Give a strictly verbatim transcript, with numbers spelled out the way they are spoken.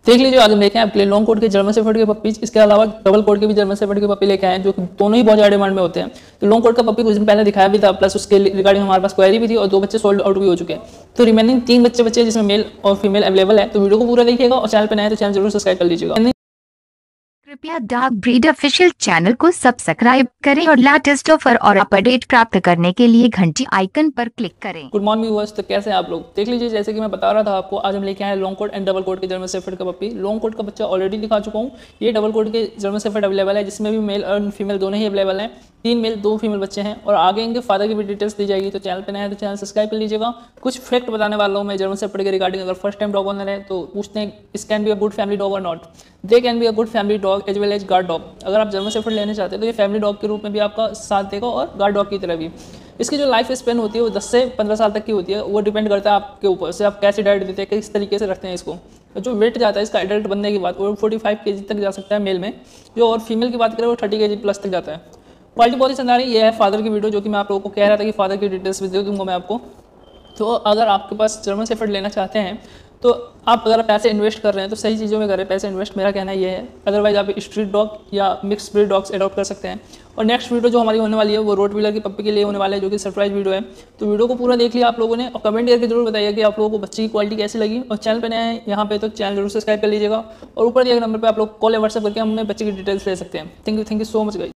देख लीजिए आज हम लेके आए आपके लिए लॉन्ग कोट के जर्मन शेफर्ड के पपीज, इसके अलावा डबल कोट के भी जर्मन शेफर्ड के पपी लेके आए हैं जो दोनों ही बहुत ज़्यादा डिमांड में होते हैं। तो लॉन्ग कोट का पपी कुछ दिन पहले दिखाया भी था, प्लस उसके रिगार्डिंग हमारे पास क्वेरी भी थी और दो बच्चे सोल्ड आउट भी हो चुके हैं। तो रिमेनिंग तीन बच्चे बच्चे जिसमें मेल और फीमेल अवेलेबल है। तो वीडियो को पूरा देखिएगा और चैनल पर नए तो चैनल जरूर सब्सक्राइब कर लीजिएगा। कृपया डार्क ब्रीड ऑफिशियल चैनल को सब्सक्राइब करें और लेटेस्ट ऑफर और अपडेट प्राप्त करने के लिए घंटी आइकन पर क्लिक करें। गुड मॉर्निंग व्यूअर्स, तो कैसे हैं आप लोग। देख लीजिए जैसे कि मैं बता रहा था आपको, आज हम लेके आए long coat and double coat के जर्मन शेफर्ड का पपी। लॉन्ग कोट का बच्चा ऑलरेडी दिखा चुका हूँ, ये डबल कोट के जर्मन शेफर्ड अवेलेबल है जिसमें भी मेल और फीमेल दोनों ही अवेलेबल हैं। तीन मेल दो फीमेल बच्चे हैं और आगे इनके फादर की भी डिटेल्स दी जाएगी। तो चैनल पे नया है तो चैनल सब्सक्राइब कर लीजिएगा। कुछ फैक्ट बताने वाला हूँ मैं जर्मन शेफर्ड के रिगार्डिंग। अगर फर्स्ट टाइम डॉग ओनर है तो पूछते हैं इस can be a good family dog और not. They can be a good family dog as well as guard dog. अगर आप जर्मन शेफर्ड लेने चाहते हैं तो ये फैमिली डॉग के रूप में भी आपका साथ देगा और गार्ड डॉग की तरह भी। इसकी जो लाइफ स्पेन होती है वो दस से पंद्रह साल तक की होती है। वो डिपेंड करता है आपके ऊपर से आप कैसे डाइट देते हैं, किस तरीके से रखते हैं इसको। जो वेट जाता है इसका एडल्ट बनने की बात वो फोर्टी फाइव के जी तक जा सकता है मेल में, जो और फीमेल की बात करें वो थर्टी के जी प्लस तक जाता है। क्वालिटी बहुत ही शानदार है। ये है फादर की वीडियो जो कि मैं आप लोगों को कह रहा था कि फादर की डिटेल्स भी दे दूंगा मैं आपको। तो अगर आपके पास जर्मन शेफर्ड लेना चाहते हैं तो आप अगर पैसे इन्वेस्ट कर रहे हैं तो सही चीज़ों में करें पैसे इन्वेस्ट, मेरा कहना ये है। अदरवाइज आप स्ट्रीट डॉग या मिक्स ब्रीड डॉग्स एडॉप्ट कर सकते हैं। और नेक्स्ट वीडियो जो हमारी होने वाली है वो रोटवीलर की पप्पी के लिए होने वाले है, जो कि सरप्राइज वीडियो है। तो वीडियो को पूरा देख लिया आप लोगों ने और कमेंट करके जरूर बताइए कि आप लोगों को बच्चे की क्वालिटी कैसी लगी। और चैनल पर नए हैं यहाँ पे तो चैनल जरूर सब्सक्राइब कर लीजिएगा और ऊपर दिए गए नंबर पर आप लोग कॉल या व्हाट्सएप करके हमें बच्चे की डिटेल्स ले सकते हैं। Thank you thank you so much guys.